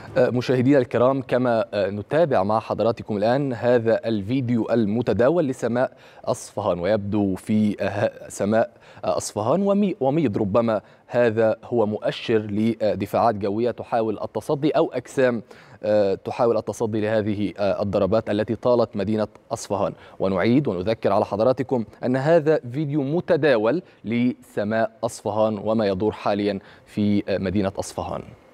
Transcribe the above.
مشاهدينا الكرام، كما نتابع مع حضراتكم الآن هذا الفيديو المتداول لسماء أصفهان، ويبدو في سماء أصفهان وميض. ربما هذا هو مؤشر لدفاعات جوية تحاول التصدي أو أجسام تحاول التصدي لهذه الضربات التي طالت مدينة أصفهان. ونعيد ونذكر على حضراتكم أن هذا فيديو متداول لسماء أصفهان وما يدور حاليا في مدينة أصفهان.